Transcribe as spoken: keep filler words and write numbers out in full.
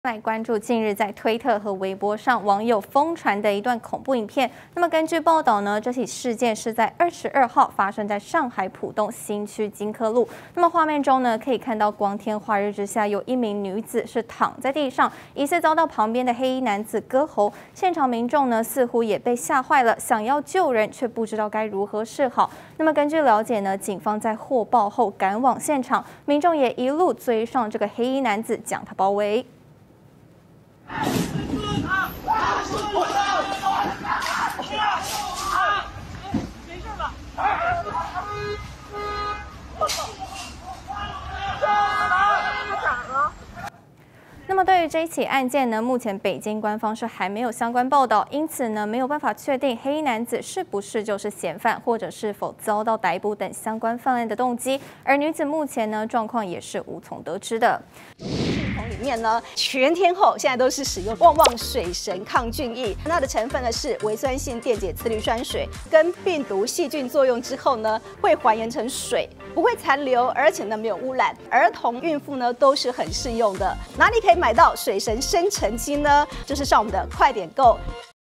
来关注近日在推特和微博上网友疯传的一段恐怖影片。那么根据报道呢，这起事件是在二十二号发生在上海浦东新区金科路。那么画面中呢，可以看到光天化日之下，有一名女子是躺在地上，疑似遭到旁边的黑衣男子割喉。现场民众呢似乎也被吓坏了，想要救人却不知道该如何是好。那么根据了解呢，警方在获报后赶往现场，民众也一路追上这个黑衣男子，将他包围。 那么对于这一起案件呢，目前北京官方是还没有相关报道，因此呢没有办法确定黑衣男子是不是就是嫌犯，或者是否遭到逮捕等相关犯案的动机。而女子目前呢状况也是无从得知的。 系统里面呢，全天候现在都是使用旺旺水神抗菌液，它的成分呢是微酸性电解次氯酸水，跟病毒细菌作用之后呢，会还原成水，不会残留，而且呢没有污染，儿童、孕妇呢都是很适用的。哪里可以买到水神生成机呢？就是上我们的快点购。